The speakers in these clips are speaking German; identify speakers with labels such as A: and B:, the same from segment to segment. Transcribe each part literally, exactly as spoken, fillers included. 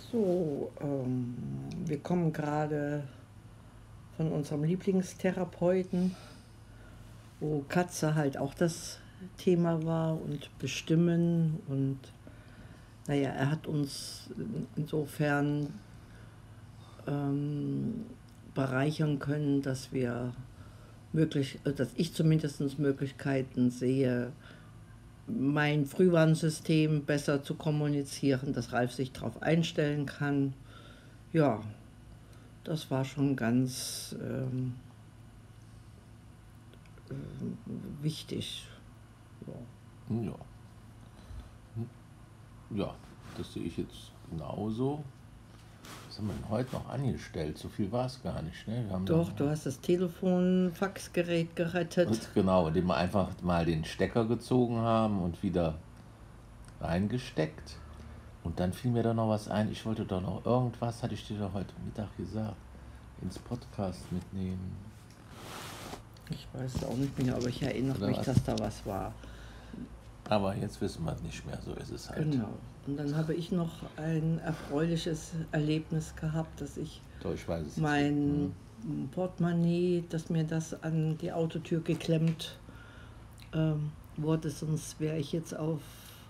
A: So, ähm, wir kommen gerade von unserem Lieblingstherapeuten, wo Katze halt auch das Thema war und Bestimmen. Und naja, er hat uns insofern ähm, bereichern können, dass wir möglich, dass ich zumindest Möglichkeiten sehe, mein Frühwarnsystem besser zu kommunizieren, dass Ralf sich darauf einstellen kann. Ja, das war schon ganz ähm, äh, wichtig. Ja.
B: Ja. Ja, das sehe ich jetzt genauso. Was haben wir denn heute noch angestellt? So viel war es gar nicht, ne? Wir haben
A: Doch,
B: noch,
A: du hast das Telefon, Faxgerät gerettet.
B: und genau, indem wir einfach mal den Stecker gezogen haben und wieder reingesteckt. Und dann fiel mir da noch was ein. Ich wollte doch noch irgendwas, hatte ich dir doch heute Mittag gesagt, ins Podcast mitnehmen.
A: Ich weiß es auch nicht mehr, aber ich erinnere
B: Oder
A: mich,
B: was?
A: dass da was war.
B: Aber jetzt wissen wir es nicht mehr, so ist es halt.
A: Genau. Und dann habe ich noch ein erfreuliches Erlebnis gehabt, dass ich
B: Doch, ich weiß es
A: mein
B: nicht.
A: Portemonnaie, dass mir das an die Autotür geklemmt ähm, wurde, sonst wäre ich jetzt auf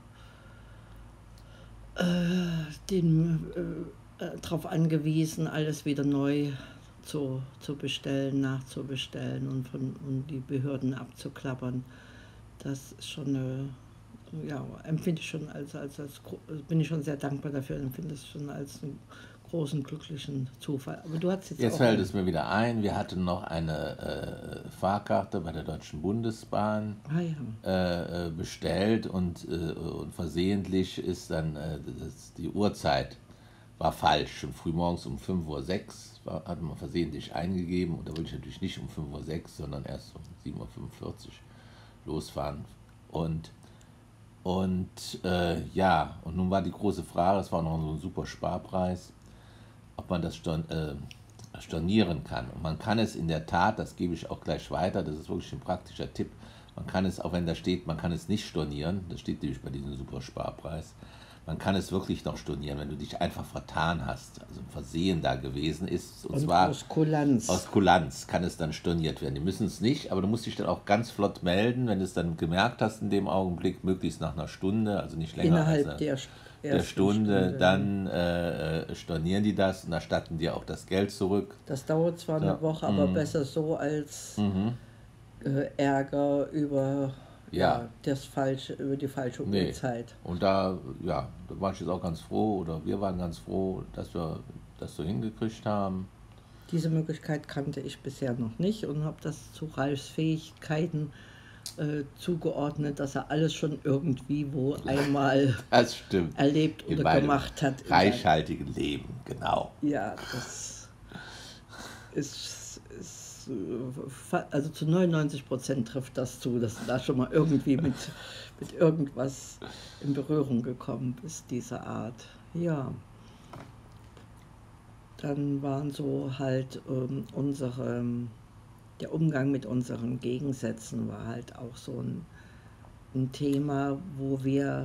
A: äh, den äh, äh, darauf angewiesen, alles wieder neu zu, zu bestellen, nachzubestellen und von und die Behörden abzuklappern. Das ist schon eine, ja, empfinde ich schon als, als, als, bin ich schon sehr dankbar dafür, empfinde es schon als einen großen, glücklichen Zufall. Aber du hast jetzt,
B: Jetzt
A: auch
B: fällt
A: ein,
B: es mir wieder ein, wir hatten noch eine äh, Fahrkarte bei der Deutschen Bundesbahn
A: ah, ja.
B: äh, äh, bestellt und, äh, und versehentlich ist dann äh, das, die Uhrzeit war falsch. Schon frühmorgens um fünf Uhr sechs war, hat man versehentlich eingegeben und da wollte ich natürlich nicht um fünf Uhr sechs, sondern erst um sieben Uhr fünfundvierzig losfahren. Und, und äh, ja, und nun war die große Frage, es war noch so ein super Sparpreis, ob man das storn, äh, stornieren kann. Und man kann es in der Tat, das gebe ich auch gleich weiter, das ist wirklich ein praktischer Tipp, man kann es, auch wenn da steht, man kann es nicht stornieren, das steht nämlich bei diesem Supersparpreis, man kann es wirklich noch stornieren, wenn du dich einfach vertan hast, also ein Versehen da gewesen ist. Und,
A: Und
B: zwar
A: aus Kulanz.
B: Aus Kulanz kann es dann storniert werden. Die müssen es nicht, aber du musst dich dann auch ganz flott melden, wenn du es dann gemerkt hast in dem Augenblick, möglichst nach einer Stunde, also nicht länger
A: Innerhalb
B: als eine,
A: der,
B: der Stunde,
A: Stunde,
B: dann äh, stornieren die das und erstatten dir auch das Geld zurück.
A: Das dauert zwar
B: ja.
A: eine Woche, aber
B: mhm.
A: besser so als
B: mhm.
A: äh, Ärger über,
B: ja.
A: ja, das falsche, über die falsche
B: nee.
A: Uhrzeit.
B: Und da, ja, da war ich jetzt auch ganz froh, oder wir waren ganz froh, dass wir das so hingekriegt haben.
A: Diese Möglichkeit kannte ich bisher noch nicht und habe das zu Ralfs Fähigkeiten äh, zugeordnet, dass er alles schon irgendwie wo einmal
B: das stimmt.
A: erlebt
B: in
A: oder gemacht hat.
B: Reichhaltigen Leben, genau.
A: Ja, das ist, ist also zu neunundneunzig Prozent trifft das zu, dass du da schon mal irgendwie mit, mit irgendwas in Berührung gekommen bist, dieser Art. Ja. Dann waren so halt ähm, unsere, der Umgang mit unseren Gegensätzen war halt auch so ein, ein Thema, wo wir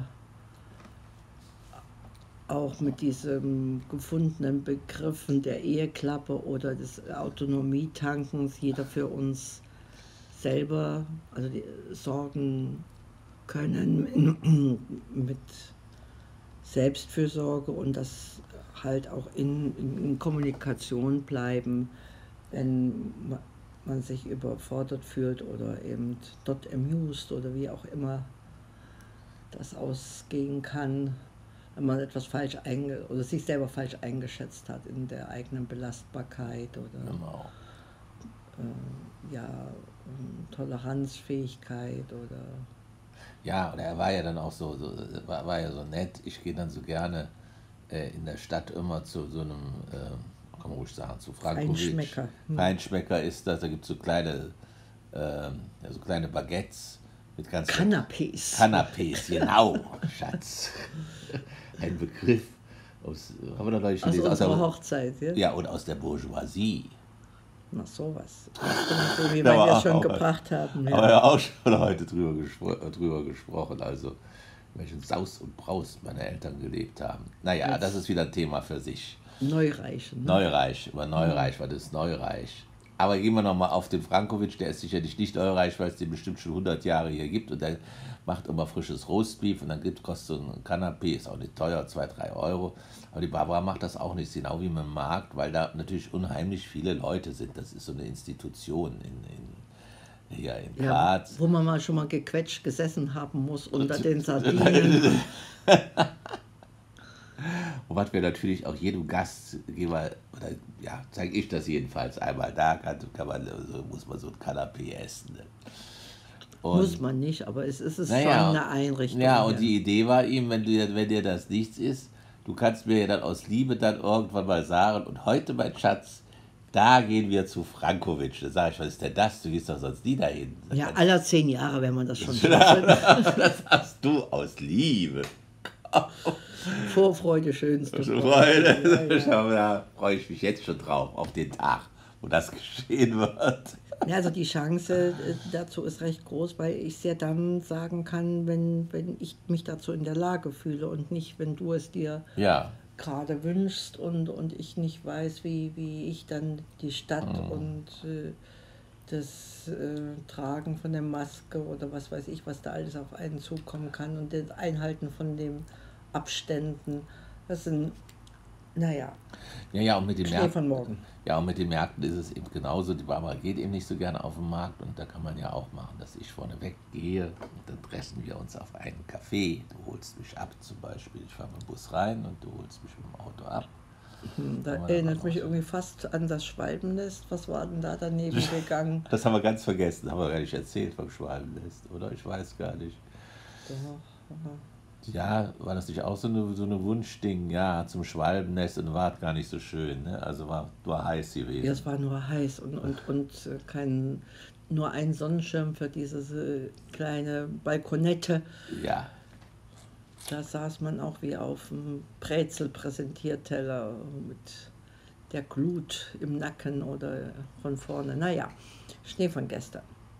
A: auch mit diesem gefundenen Begriffen der Eheklappe oder des Autonomietankens jeder für uns selber, also die sorgen können mit Selbstfürsorge und das halt auch in, in Kommunikation bleiben, wenn man sich überfordert fühlt oder eben not amused oder wie auch immer das ausgehen kann, wenn man etwas falsch einge oder sich selber falsch eingeschätzt hat in der eigenen Belastbarkeit oder
B: genau.
A: äh, ja, Toleranzfähigkeit oder
B: ja, und er war ja dann auch so, so war, war ja so nett. Ich gehe dann so gerne äh, in der Stadt immer zu so einem, äh, kann man ruhig sagen, zu Frankovic.
A: Feinschmecker. Hm.
B: Feinschmecker ist das, da gibt es so kleine, äh, ja, so kleine Baguettes mit ganz
A: Canapés.
B: Canapés, genau, Schatz. Ein Begriff aus, haben wir doch neulich
A: Aus
B: gelesen,
A: unserer
B: aus der,
A: Hochzeit, ja?
B: Ja, und aus der Bourgeoisie.
A: Na sowas. So, wie
B: Da
A: wir
B: war
A: es
B: auch-
A: schon
B: auch-
A: gebracht haben.
B: Haben wir
A: Ja.
B: ja auch schon heute drüber, gespro drüber gesprochen. Also welchen Saus und Braus meine Eltern gelebt haben. Naja,
A: Jetzt
B: das ist wieder ein Thema für sich.
A: Neureich. Ne?
B: Neureich, über Neureich, was ist Neureich? Aber gehen wir nochmal auf den Frankowitsch, der ist sicherlich nicht Neureich, weil es den bestimmt schon hundert Jahre hier gibt und der macht immer frisches Roastbeef und dann gibt, kostet so ein Kanapé, ist auch nicht teuer, zwei, drei Euro. Aber die Barbara macht das auch nicht, genau wie mit dem Markt, weil da natürlich unheimlich viele Leute sind. Das ist so eine Institution in, in, hier in Graz.
A: Ja, wo man mal schon mal gequetscht gesessen haben muss unter den Sardinen.
B: Und was wir natürlich auch jedem Gastgeber, oder ja, zeige ich das jedenfalls einmal da, kann, kann man, so, muss man so ein Kanapé essen. Ne? Und,
A: muss man nicht, aber es ist es
B: naja,
A: schon eine Einrichtung.
B: Ja, und die Idee war ihm, wenn, du, wenn dir das nichts ist, du kannst mir ja dann aus Liebe dann irgendwann mal sagen, und heute, mein Schatz, da gehen wir zu Frankowitsch. Da sage ich, was ist denn das? Du gehst doch sonst nie dahin.
A: Ja, aller zehn Jahre, wenn man das schon
B: schafft. Das hast du aus Liebe.
A: Vorfreude, schönste
B: Freude. Ja, ja. Da freue ich mich jetzt schon drauf, auf den Tag, wo das geschehen wird.
A: Ja, also die Chance dazu ist recht groß, weil ich es ja dann sagen kann, wenn, wenn ich mich dazu in der Lage fühle und nicht, wenn du es dir
B: ja.
A: gerade wünschst und, und ich nicht weiß, wie, wie ich dann die Stadt mhm. und äh, das äh, Tragen von der Maske oder was weiß ich, was da alles auf einen zukommen kann und das Einhalten von den Abständen, das sind, naja,
B: ja, ja, und mit den
A: Schnee
B: Märkten,
A: von morgen.
B: Ja, und mit den Märkten ist es eben genauso. Die Barbara geht eben nicht so gerne auf den Markt und da kann man ja auch machen, dass ich vorne weggehe und dann treffen wir uns auf einen Café. Du holst mich ab zum Beispiel, ich fahre mit dem Bus rein und du holst mich mit dem Auto ab.
A: Da erinnert mich irgendwie fast an das Schwalbennest. Was war denn da daneben gegangen?
B: Das haben wir ganz vergessen, haben wir gar nicht erzählt vom Schwalbennest, oder? Ich weiß gar nicht.
A: Doch, aha.
B: Ja, war das nicht auch so eine, so eine Wunschding, ja, zum Schwalbennest und war gar nicht so schön, ne? Also war nur heiß gewesen.
A: Ja, es war nur heiß und, und, und kein, nur ein Sonnenschirm für diese äh, kleine Balkonette.
B: Ja.
A: Da saß man auch wie auf einem Brezel-Präsentierteller mit der Glut im Nacken oder von vorne. Naja, Schnee von gestern.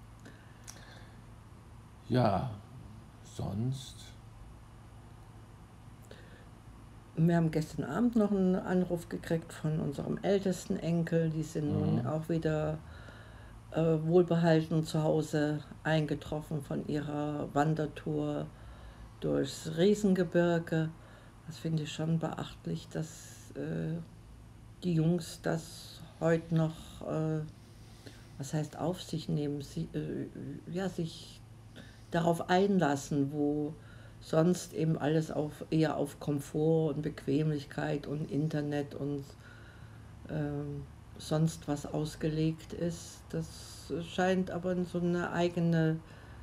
B: Ja, sonst...
A: Wir haben gestern Abend noch einen Anruf gekriegt von unserem ältesten Enkel. Die sind mhm. nun auch wieder äh, wohlbehalten zu Hause eingetroffen von ihrer Wandertour durchs Riesengebirge. Das finde ich schon beachtlich, dass äh, die Jungs das heute noch, äh, was heißt auf sich nehmen, sie, äh, ja, sich darauf einlassen, wo sonst eben alles auf, eher auf Komfort und Bequemlichkeit und Internet und äh, sonst was ausgelegt ist. Das scheint aber so eine eigene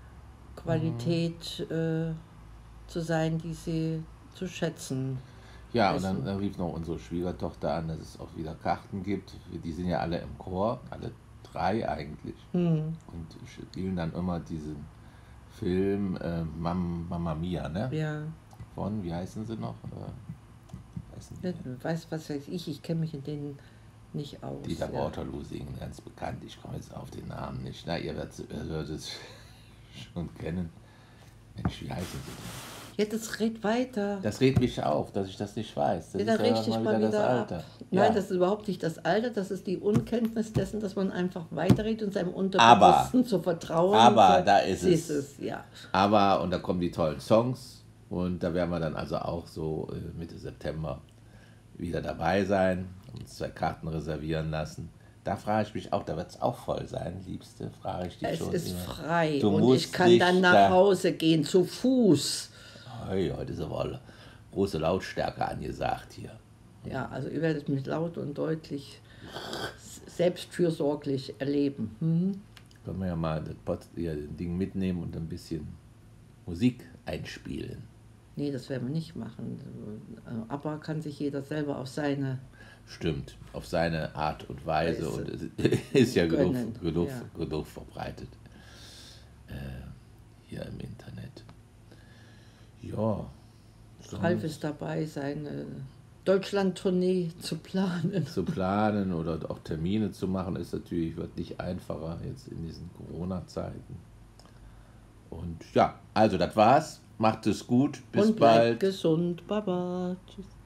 A: Qualität äh, zu sein, die sie zu schätzen.
B: Ja, wissen. Und dann, dann rief noch unsere Schwiegertochter an, dass es auch wieder Karten gibt. Die sind ja alle im Chor, alle drei eigentlich. Hm. Und spielen dann immer diesen Film äh, Mam, Mamma Mia, ne?
A: Ja.
B: Von, wie heißen sie noch?
A: Ja, weiß, was weiß ich, ich kenne mich in denen nicht aus.
B: Dieter
A: ja.
B: Waterloo singen, ganz bekannt. Ich komme jetzt auf den Namen nicht. Na, ihr werdet es schon kennen. Mensch, wie heißen sie denn?
A: Ja, das redet weiter.
B: Das regt mich auf, dass ich das nicht weiß. Das
A: ja, da
B: ist
A: regt dich mal wieder, wieder ab. Nein, ja. Das ist überhaupt nicht das Alter, das ist die Unkenntnis dessen, dass man einfach weiterredet und seinem Unterbewussten aber, zu vertrauen.
B: Aber so, da ist es.
A: es ja.
B: Aber, und da kommen die tollen Songs und da werden wir dann also auch so Mitte September wieder dabei sein, uns zwei Karten reservieren lassen. Da frage ich mich auch, da wird es auch voll sein, Liebste, frage ich dich
A: es
B: schon.
A: Es ist
B: immer.
A: frei
B: Du
A: und ich kann dann nach da Hause gehen, zu Fuß.
B: Hey, heute ist aber große Lautstärke angesagt hier.
A: Ja, also ihr werdet mich laut und deutlich selbstfürsorglich erleben. Hm?
B: Können wir ja mal das, Pod, ja, das Ding mitnehmen und ein bisschen Musik einspielen.
A: Nee, das werden wir nicht machen. Aber kann sich jeder selber auf seine...
B: Stimmt, auf seine Art und Weise. Weise. Und es ist ja genug, genug, ja. genug verbreitet äh, hier im Internet. Ja.
A: Ralf ist dabei, seine Deutschland-Tournee zu planen.
B: Zu planen oder auch Termine zu machen, ist natürlich, wird nicht einfacher jetzt in diesen Corona-Zeiten. Und ja, also das war's. Macht es gut. Bis
A: und bleibt
B: bald.
A: gesund. Baba. Tschüss.